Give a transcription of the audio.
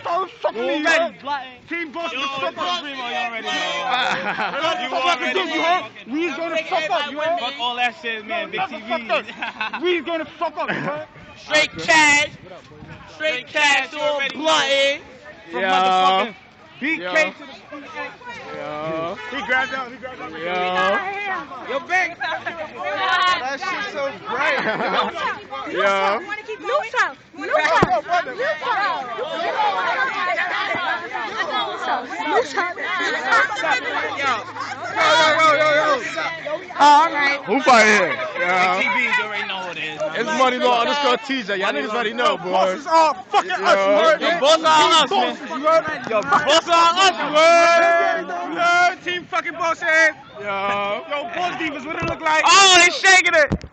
Oh, fuck me, already. Team Boss, Yo, fuck up. you already know. You already know, you heard? We's gonna fuck up, you heard? Fuck all that shit, man. Big TV. We's gonna fuck up, you heard? Straight cash. Straight cash on blunted. From motherfucking BK Yo. to the Yo. He grabbed out. Yo. Yo, big. That shit's so great. Yo. Who fighting here? Big TVs already know what it is. It's Money Law _TJ. Y'all niggas already know, boy. Bosses all fucking us, you heard? Yo, boss on us, man. You heard? Yo, boss on us, you heard? Team fucking boss head. Yo. Yo, boss divas, what it look like? Oh, they shaking it.